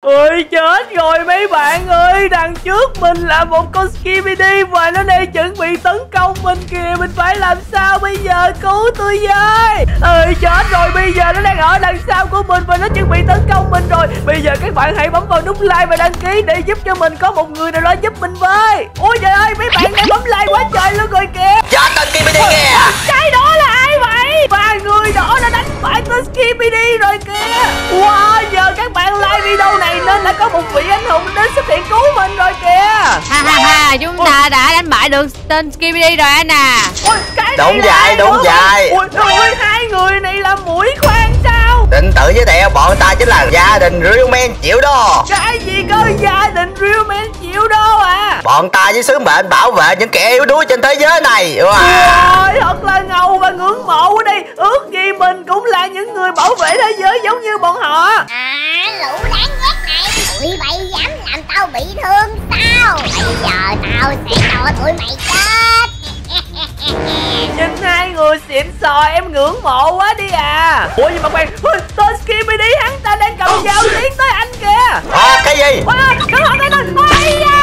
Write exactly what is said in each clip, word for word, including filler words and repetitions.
Ôi chết rồi mấy bạn ơi, đằng trước mình là một con Skibidi và nó đang chuẩn bị tấn công mình kìa. Mình phải làm sao bây giờ, cứu tôi với. Ơi chết rồi, bây giờ nó đang ở đằng sau của mình và nó chuẩn bị tấn công mình rồi. Bây giờ các bạn hãy bấm vào nút like và đăng ký để giúp cho mình có một người nào đó giúp mình với. Ôi trời ơi, mấy bạn đang bấm like quá trời luôn rồi kìa. Chết tên Skibidi kìa. Cái đó là ai vậy? Và người đó đã đánh bại tên Skibidi rồi kìa. Wow, nhờ các bạn like video này nên đã có một vị anh hùng đến xuất hiện cứu mình rồi kìa. Ha ha ha, chúng ta đã đánh bại được tên Skibidi rồi anh à. Ôi, cái Đúng vậy, đúng vậy. Ôi ôi, hai người này là mũi khoan sao? Định tự giới thiệu, bọn ta chính là gia đình Real Men Triệu Đô. Cái gì cơ, gia đình Real Men Triệu Đô à? Bọn ta với sứ mệnh bảo vệ những kẻ yếu đuối trên thế giới này. Ôi, thật là ngầu và ngưỡng mộ ở đây. Ước gì mình cũng là những người bảo vệ thế giới giống như bọn họ. À, lũ đáng ghét này, tụi bay dám làm tao bị thương sao? Bây giờ tao sẽ cho tụi mày chết. Nhìn hai người xịn sò em ngưỡng mộ quá đi à. Ủa nhưng mà khoan, tên Skibidi hắn ta đang cầm dao tiến tới anh kìa. À, cái gì? Ôi ơi, cẩn thận đây thôi. Ôi da.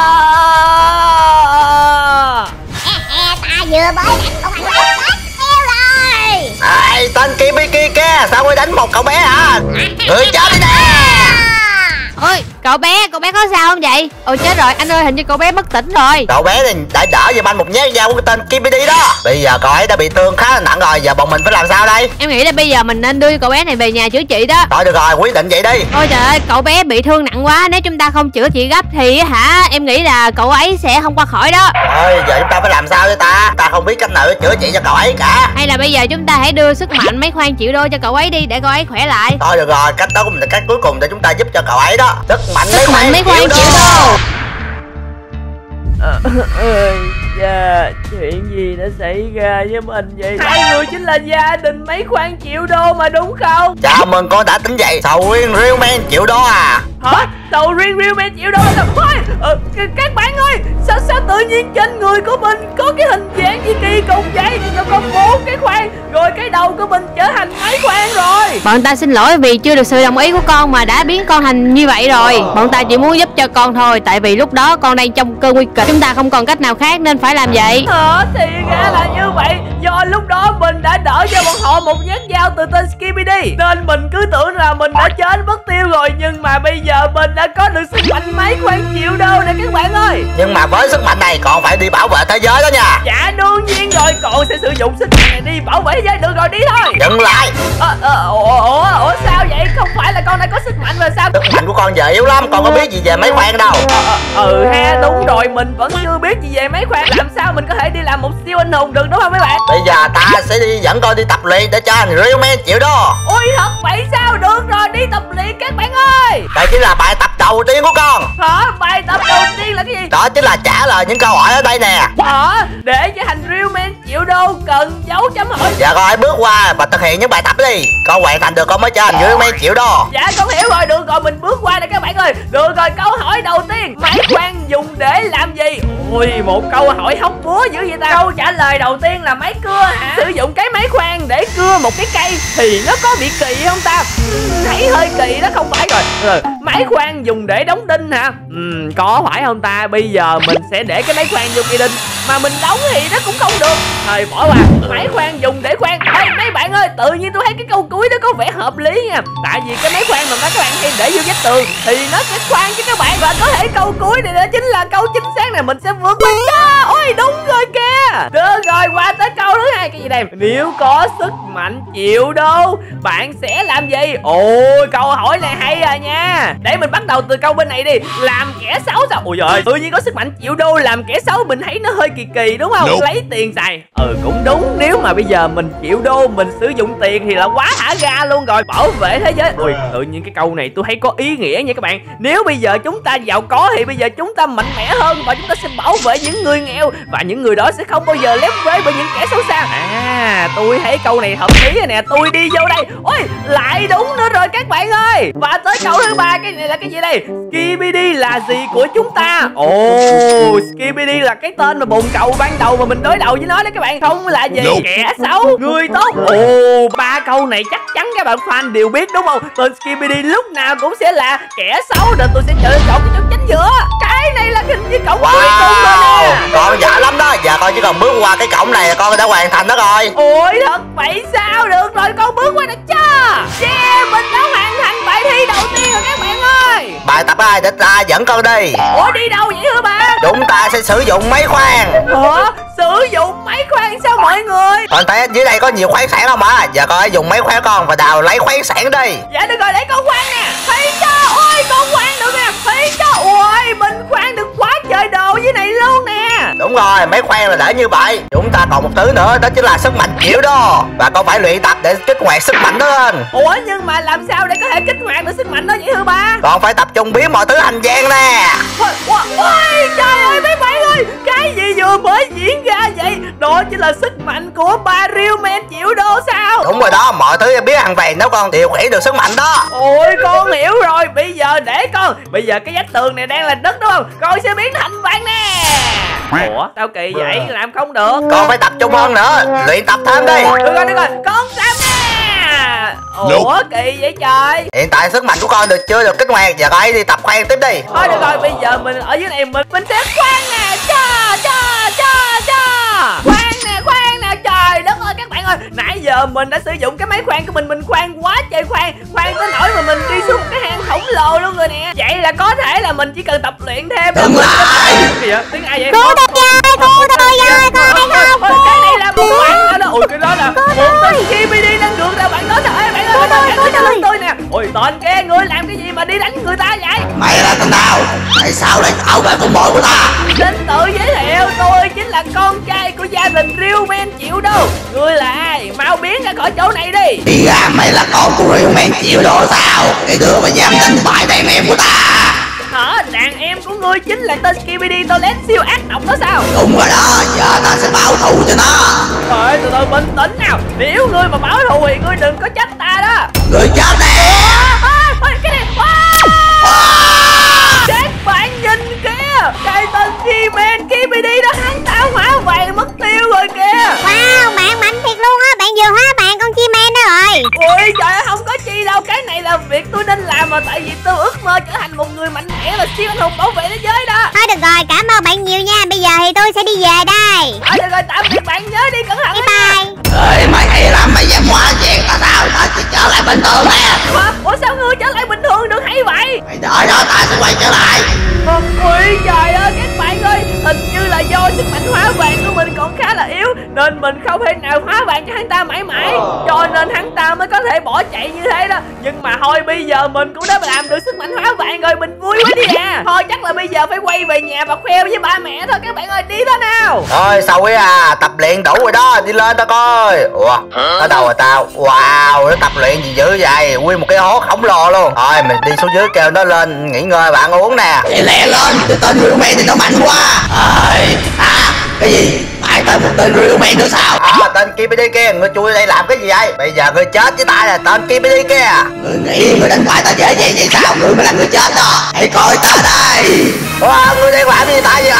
Ta vừa mới đánh con anh ấy chết heo rồi. Ai, tên Skibidi kia, sao ngươi đánh một cậu bé hả? Người chết đi nè. Ôi, cậu bé, cậu bé có sao không vậy? Ôi chết rồi, anh ơi, hình như cậu bé mất tỉnh rồi. Cậu bé thì đã đỡ giùm anh một nhát dao của tên Skibidi đó. Bây giờ cậu ấy đã bị thương khá là nặng rồi, giờ bọn mình phải làm sao đây? Em nghĩ là bây giờ mình nên đưa cậu bé này về nhà chữa trị đó. Thôi được rồi, quyết định vậy đi. Ôi trời ơi, cậu bé bị thương nặng quá, nếu chúng ta không chữa trị gấp thì hả, em nghĩ là cậu ấy sẽ không qua khỏi đó. Thôi giờ chúng ta phải làm sao đây ta? Ta không biết cách nào để chữa trị cho cậu ấy cả. Hay là bây giờ chúng ta hãy đưa sức mạnh mấy khoan triệu đô cho cậu ấy đi để cậu ấy khỏe lại. Thôi được rồi, cách đó cũng là cách cuối cùng để chúng ta giúp cho cậu ấy đó. Sức mạnh mấy Mạnh mấy khoan triệu đô. Ơi da, chuyện gì đã xảy ra với mình vậy? Hai người chính là gia đình mấy khoan triệu đô mà đúng không? Chào mừng con đã tỉnh dậy. Sầu riêng Real Men Triệu Đô à? Hả? Sầu riêng Real Men Triệu Đô là sao? Ôi, ờ, các bạn ơi, sao sao tự nhiên trên người của mình có cái hình dáng gì kỳ cục vậy? Nó có bốn cái khoan, rồi cái đầu của mình trở thành mấy khoan rồi. Bọn ta xin lỗi vì chưa được sự đồng ý của con mà đã biến con thành như vậy rồi. Bọn ta chỉ muốn giúp cho con thôi, tại vì lúc đó con đang trong cơn nguy kịch, chúng ta không còn cách nào khác nên phải làm vậy. Hả? Thì ra là như vậy. Do lúc đó mình đã đỡ cho bọn họ một nhát dao từ tên Skibidi nên mình cứ tưởng là mình đã chết mất tiêu rồi. Nhưng mà bây giờ mình đã có được sức mạnh mấy khoan triệu đô nè các bạn ơi. Nhưng mà với sức mạnh này còn phải đi bảo vệ thế giới đó nha. Dạ đương nhiên rồi, con sẽ sử dụng sức mạnh này đi bảo vệ thế giới. Được rồi, đi thôi. Dừng lại. à, à, ủa, ủa, ủa sao vậy? Không phải là con đã có sức mạnh rồi sao? Sức mạnh của con giờ yếu lắm, con có biết gì về mấy khoan đâu. à, Ừ ha, đúng rồi, mình vẫn chưa biết gì về mấy khoan. Làm sao mình có thể đi làm một siêu anh hùng được đúng không mấy bạn? Bây giờ ta sẽ đi dẫn con đi tập luyện để trở thành Real Men Triệu Đô. Ôi thật vậy sao? Được rồi, đi tập luyện các bạn ơi. Đây chính là bài tập đầu tiên của con. Hả? Bài tập đầu tiên là cái gì? Đó chính là trả lời những câu hỏi ở đây nè. Hả? Để trở thành Real Men Triệu Đô cần dấu chấm hỏi. Giờ con hãy bước qua và thực hiện những bài tập đi. Con hoàn thành được con mới trở thành Real Men Triệu Đô. Dạ con hiểu rồi, được rồi, mình bước qua đây các bạn ơi. Được rồi, câu hỏi đầu tiên, máy khoan dùng để làm gì? Ôi, một câu hỏi hóc búa dữ vậy ta. Câu trả lời đầu tiên là máy cưa hả? Sử dụng cái máy khoan để cưa một cái cây thì nó có bị kỳ không ta? Uhm, thấy hơi kỳ đó, không phải rồi. Rồi, máy khoan dùng để đóng đinh hả? Uhm, có phải không ta? Bây giờ mình sẽ để cái máy khoan vô cây đinh mà mình đóng thì nó cũng không được. Thôi bỏ qua. Máy khoan dùng để khoan. Ê, mấy bạn ơi, tự nhiên tôi thấy cái câu cuối đó có vẻ hợp lý nha. Tại vì cái máy khoan mà các bạn hay để vô vách tường thì nó sẽ khoan chứ các bạn. Và có thể câu cuối này đó chính là câu chính xác này, mình sẽ vượt qua. Yeah, ôi đúng rồi kìa. Được rồi, qua tới câu thứ hai. Cái gì đây? Nếu có sức mạnh triệu đô bạn sẽ làm gì? Ôi câu hỏi này hay à nha. Để mình bắt đầu từ câu bên này đi. Làm kẻ xấu sao? Ôi trời ơi, tự nhiên có sức mạnh triệu đô làm kẻ xấu, mình thấy nó hơi kỳ kỳ đúng không? Nope. Lấy tiền xài. Ừ cũng đúng, nếu mà bây giờ mình triệu đô mình sử dụng tiền thì là quá thả ga luôn rồi. Bảo vệ thế giới. Ui, tự nhiên cái câu này tôi thấy có ý nghĩa nha các bạn. Nếu bây giờ chúng ta giàu có thì bây giờ chúng ta mạnh mẽ hơn và chúng ta sẽ bảo bảo vệ những người nghèo, và những người đó sẽ không bao giờ lép vế bởi những kẻ xấu xa. À, tôi thấy câu này hợp lý rồi nè, tôi đi vô đây. Ôi, lại đúng nữa rồi các bạn ơi. Và tới câu thứ ba, cái này là cái gì đây? Skibidi là gì của chúng ta? Ồ, oh, Skibidi là cái tên mà bồn cầu ban đầu mà mình đối đầu với nó đó các bạn. Không là gì? No. Kẻ xấu, người tốt. Ồ, oh, ba câu này chắc chắn các bạn fan đều biết đúng không? Tên Skibidi lúc nào cũng sẽ là kẻ xấu, nên tôi sẽ chọn chọn cái chỗ chính giữa. Cái này là hình như cổng wow. cuối cùng rồi nè. Con giỏi lắm đó. Giờ con chỉ cần bước qua cái cổng này là con đã hoàn thành đó rồi. Ôi thật vậy sao được rồi, con bước qua được chưa? Yeah, mình đã hoàn thành bài thi đầu tiên rồi các bạn ơi. Bài tập hai để ta dẫn con đi. Ủa đi đâu vậy hả ba? Chúng ta sẽ sử dụng máy khoan. Ủa sử dụng máy khoan sao mọi người? Con thấy dưới đây có nhiều khoáng sản không ạ? Giờ con hãy dùng máy khoan con và đào lấy khoáng sản đi. Dạ được rồi, để con khoan nè. Thấy cho, ôi con khoan được nè. Thấy cho, ôi mình khoan được quá trời đồ dưới này luôn nè. Đúng rồi, máy khoan là để như vậy. Chúng ta còn một thứ nữa, đó chính là sức mạnh chịu đo. Và con phải luyện tập để kích hoạt sức mạnh đó lên. Ủa nhưng mà làm sao để có thể kích hoạt được sức mạnh đó vậy hả ba? Con phải tập trung biến mọi thứ thành gian nè. Ôi, ôi trời ơi mấy bạn ơi, cái gì vừa mới diễn ra vậy? Đó chính là sức mạnh của ba Real Man chịu đô sao? Đúng rồi đó, mọi thứ biến thành vàng nếu con điều khiển được sức mạnh đó. Ôi con hiểu rồi, bây giờ để con. Bây giờ cái vách tường này đang là đất đúng không? Con sẽ biến thành vàng nè. Ủa sao kỳ vậy, làm không được. Con phải tập trung hơn nữa, luyện tập thêm đi. Được rồi, được rồi, con làm nè. Ủa kỳ vậy trời. Hiện tại sức mạnh của con được chưa được kích hoạt, giờ con hãy đi tập khoan tiếp đi. Thôi được rồi, bây giờ mình ở dưới này mình mình sẽ khoan nè. Cha cha cha cha. Khoan nè, khoan nè, trời đất ơi các bạn ơi. Nãy giờ mình đã sử dụng cái máy khoan của mình, mình khoan quá trời khoan, khoan tới nỗi mà mình đi xuống một cái hang khổng lồ luôn rồi nè. Vậy là có thể là mình chỉ cần tập luyện thêm. Đừng lại. Gì vậy? Tiếng ai vậy? Cứu tôi ơi, cứu tôi ơi, con thấy không? Cái này là một bạn nào đó. Ôi cái đó là một tên Skibidi đang ngược ra bạn đó. Trời ơi bạn ơi, bạn ơi, bạn ơi tôi nè. Ôi tên kia, ngươi làm cái gì mà đi đánh người ta vậy? Mày là tên nào? Tại sao lại bảo vệ con bò của ta? Xin tự giới thiệu, tôi chính là con trai của gia đình Real Man chịu đô. Ngươi là ai? Mau biến ra khỏi chỗ này đi. Thì ra mày là con của Real Man chịu đô sao? Cái đứa mà dám đánh bại đàn em của ta. Hả? Đàn em của ngươi chính là tên Skibidi Toilet siêu ác độc đó sao? Đúng rồi đó, giờ ta sẽ báo thù cho nó. Trời, từ từ bình tĩnh nào. Nếu ngươi mà báo thù thì ngươi đừng có trách ta đó. Ngươi chết nè. Ôi cái này. Các bạn nhìn kìa, cái tên G-Man Skibidi đó hắn ta hóa vàng mất tiêu rồi kìa. Wow, bạn mạnh thiệt luôn á, bạn vừa hóa vàng con chim men đó rồi. Ôi trời ơi, không có chi đâu, cái này là việc tôi nên làm mà, tại vì tôi ước mơ trở thành một người mạnh mẽ và siêu anh hùng bảo vệ thế giới đó. Thôi được rồi, cảm ơn bạn nhiều nha, bây giờ thì tôi sẽ đi về đây. Thôi được rồi, tạm biệt bạn, nhớ đi cẩn thận. Bye bye. Ê, mày hay lắm, mày dám hóa chuyện ta sao? Ta chỉ trở lại bình thường nè. Ủa, ủa sao ngươi trở lại bình thường được hay vậy? Mày đợi đó, ta sẽ quay trở lại. Ôi trời ơi các bạn ơi, hình như là do sức mạnh hóa vàng của mình còn khá là yếu, nên mình không thể nào hóa vàng cho hắn ta mãi mãi, cho nên hắn ta mới có thể bỏ chạy như thế đó. Nhưng mà thôi bây giờ mình cũng đã làm được sức mạnh hóa vàng rồi, mình vui quá đi à. Thôi chắc là bây giờ phải quay về nhà và khoe với ba mẹ thôi các bạn ơi, đi thôi nào. Thôi sao ấy à, tập luyện đủ rồi đó, đi lên tao coi. Ủa, ở đâu rồi tao? Wow, nó tập luyện gì dữ vậy, nguyên một cái hố khổng lồ luôn. Thôi mình đi xuống dưới kêu nó lên nghỉ ngơi và ăn uống nè. Chạy lẹ lên, cái tên Real Man thì nó mạnh quá. Ơi, à, cái gì? Mày tên một tên Real Man nữa sao? À, tên Skibidi kia, ngươi chui đây làm cái gì vậy? Bây giờ ngươi chết với ta là tên Skibidi kia. Ngươi nghĩ ngươi đánh bại ta dễ vậy vậy sao? Ngươi mới là người chết đó. Hãy coi ta đây. Wow, ngươi đang làm gì ta vậy?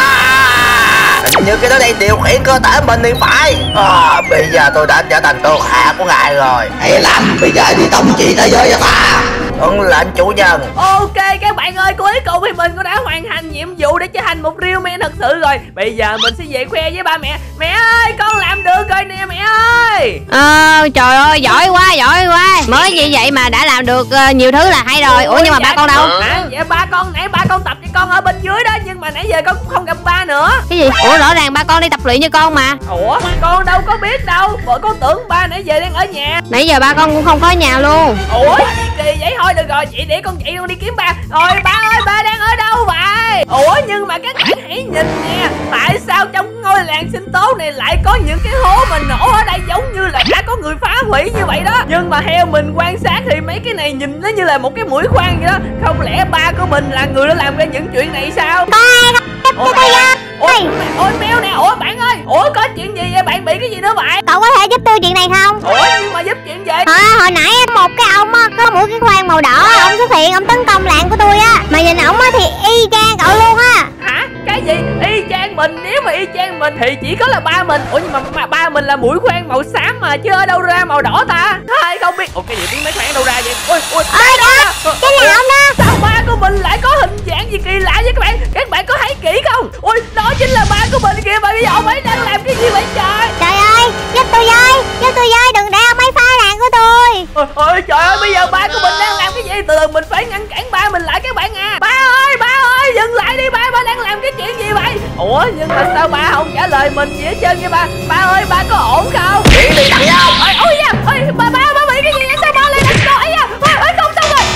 À, hình như cái đó đang điều khiển cơ thể mình thì phải. À, bây giờ tôi đã trở thành thuộc hạ của ngài rồi. Hãy làm, bây giờ đi thống trị thế giới cho ta. Tuân lệnh chủ nhân. Ok các bạn ơi, cuối cùng thì mình cũng đã hoàn thành nhiệm vụ để trở thành một Real Man thật sự rồi. Bây giờ mình sẽ về khoe với ba mẹ. Mẹ ơi, con làm được rồi nè mẹ ơi. Ờ trời ơi, giỏi quá giỏi quá, mới như vậy mà đã làm được uh, nhiều thứ là hay rồi. Ủa nhưng mà ba con đâu? À, vậy ba con nãy ba con tập với con ở bên dưới đó, nhưng mà nãy giờ con cũng không gặp ba nữa. Cái gì? Ủa rõ ràng ba con đi tập luyện như con mà. Ủa con đâu có biết đâu, bọn con tưởng ba nãy giờ đang ở nhà. Nãy giờ ba con cũng không có ở nhà luôn. Ủa gì kỳ vậy? Thôi được rồi, chị để con chạy con đi kiếm ba. Rồi ba ơi, ba đang ở đâu vậy? Ủa nhưng mà các bạn hãy nhìn nè, tại sao trong ngôi làng sinh tố này lại có những cái hố mà nổ ở đây giống như là đã có người phá hủy như vậy đó. Nhưng mà theo mình quan sát thì mấy cái này nhìn nó như là một cái mũi khoan vậy đó. Không lẽ ba của mình là người đã làm ra những chuyện này sao? Coi, Ủa, ơi. Ôi Mèo nè, ủa bạn ơi, ủa có chuyện gì vậy, bạn bị cái gì nữa vậy? Cậu có thể giúp tôi chuyện này không? Ủa nhưng mà giúp chuyện gì? À, hồi nãy một cái ông á, có mũi cái khoang màu đỏ, ông xuất hiện, ông tấn công làng của tôi á. Mà nhìn ổng á thì y chang cậu luôn á. Hả? Cái gì? Y chang mình? Nếu mà y chang mình thì chỉ có là ba mình. Ủa nhưng mà, mà ba mình là mũi khoan màu xám mà, chứ ở đâu ra màu đỏ ta? Ai không biết. Ủa cái gì tiếng mấy khoan đâu ra vậy? Ôi ôi Ôi đó, cái nào ông đó? Sao ba của mình lại có hình dạng gì kỳ lạ vậy các bạn? Các bạn có thấy kỹ không? Ôi đó chính là ba của mình kìa, mà bây giờ ông ấy đang làm cái gì vậy trời? Trời ơi, giúp tôi với, giúp tôi với, đừng để ông ấy phá làng của tôi. Ôi, ôi trời ơi, bây giờ ba của mình đang làm cái gì? Từ từ mình phải ngăn cản ba mình lại các bạn à. Ba ơi, ba ơi, dừng lại đi ba, ba đang làm cái chuyện gì vậy? Ủa nhưng mà sao ba không trả lời mình gì hết trơn vậy ba? Ba ơi, ba có ổn không? Chuyện đi thằng nhau. Ôi ôi da, ôi ba ba ba bị cái gì vậy? Sao ba lại đánh coi à? Ôi ôi không xong rồi.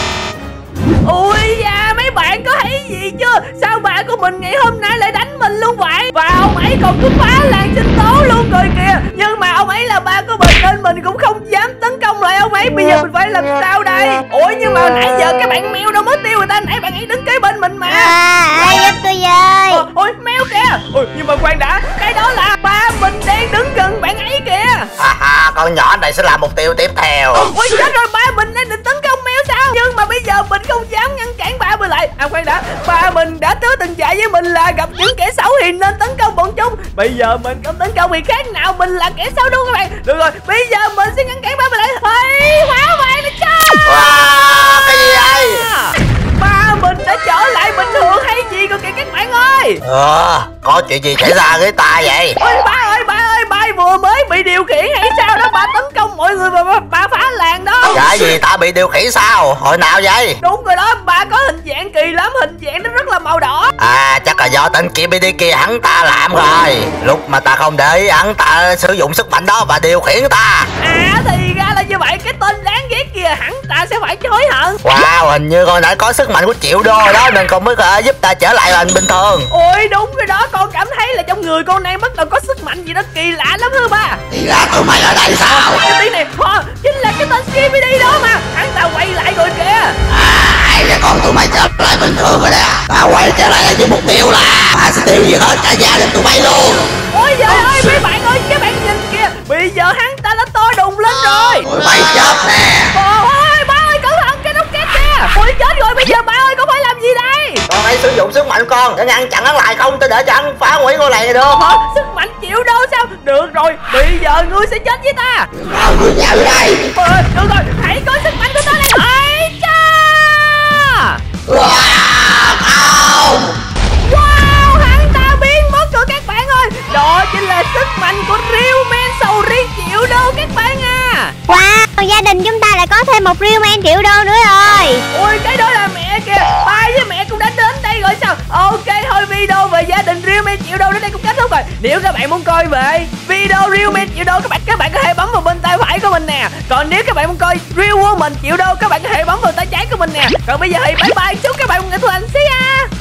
Ui da, mấy bạn có thấy gì chưa? Sao ba của mình ngày hôm nay lại đánh mình luôn vậy? Và ông ấy còn cứ phá làng sinh tố luôn rồi kìa. Nhưng mà ông ấy là ba của mình nên mình cũng không dám tấn công lại ông ấy. Bây giờ mình phải làm sao đây? Ủa nhưng mà nãy giờ cái bạn Mèo đâu mất tiêu người ta, nãy bạn ấy đứng kế bên mình mà. À, ơi giúp tôi với. Ôi, ôi Mèo kìa. Ôi nhưng mà khoan đã, cái đó là ba mình đang đứng gần bạn ấy kìa. Ha ha, con nhỏ này sẽ là mục tiêu tiếp theo. Ôi chết rồi, ba mình đang định tấn công Mèo sao? Nhưng mà bây giờ mình không dám ngăn cản ba mình lại. À khoan đã, ba mình đã hứa từng dạy với mình là gặp những kẻ xấu thì nên tấn công bọn chúng. Bây giờ mình không tấn công thì khác nào mình là kẻ xấu đúng không các bạn? Được rồi, bây giờ mình sẽ ngăn cản ba mình lại. Hey, hóa vàng nó chơi. Wow, cái gì đây? Ba mình đã trở lại bình thường hay gì rồi kìa các bạn ơi. Ờ, có chuyện gì xảy ra với ta vậy? Ôi ba ơi, ba ơi, ba vừa mới bị điều khiển hay sao đó, ba tấn công mọi người và ba, ba phá làng đó. Cái gì ta bị điều khiển sao? Hồi nào vậy? Đúng rồi đó, ba có hình dạng kỳ lắm, hình dạng nó rất là màu đỏ. À, chắc là do tên kia bê đê kia hắn ta làm rồi. Lúc mà ta không để ý, hắn ta sử dụng sức mạnh đó và điều khiển ta. À thì ra là như vậy, cái tên đáng ghét kia hẳn ta sẽ phải hối hận. Wow, hình như con đã có sức mạnh của triệu đô đó, nên con mới có thể giúp ta trở lại thành bình thường. Ôi đúng rồi đó, con cảm thấy là trong người con này bắt đầu có sức mạnh gì đó kỳ lạ lắm hả ba? Thì ra tụi mày ở đây sao? Cái tiếng này ho, chính là cái tên Skibidi đó mà, hắn ta quay lại rồi kìa. À, hai cái con tụi mày trở lại bình thường rồi đó. Ta quay trở lại với mục tiêu là ta sẽ tiêu diệt hết cả gia đình tụi mày luôn. Ôi trời ơi, mấy bạn ơi, các bạn nhìn kìa, bây giờ hắn ta đã to đùng lên rồi. Tụi mày chết nè. Ôi ba ơi, cẩn thận cái rocket kìa. Ôi chết rồi, bây giờ ba ơi, con phải làm gì đây? Con hãy sử dụng sức mạnh con để ngăn chặn hắn lại, không tôi để cho hắn phá hủy ngôi làng này được. Hả? Sức mạnh triệu đô sao? Được rồi, bây giờ ngươi sẽ chết với ta. Nào, ngươi vào đây. Ôi, được rồi, hãy có sức mạnh của ta đây. Ây cha! Wow, Wow, hắn ta biến mất rồi các bạn ơi. Đó chính là sức mạnh của Real Man sầu riêng triệu đô các bạn à. Wow, gia đình chúng ta lại có thêm một Real Man triệu đô nữa rồi. Ôi cái đó là mẹ kìa, ba với mẹ cũng đã đến đây rồi sao? Ok thôi, video về gia đình Real Man triệu đô đến đây cũng kết thúc rồi. Nếu các bạn muốn coi về video Real Man triệu đô, các bạn các bạn có thể bấm vào bên tay phải của mình nè. Còn nếu các bạn muốn coi Real Woman triệu đô, các bạn có thể bấm vào tay trái của mình nè. Còn bây giờ thì bye bye, chúc các bạn một ngày tốt lành.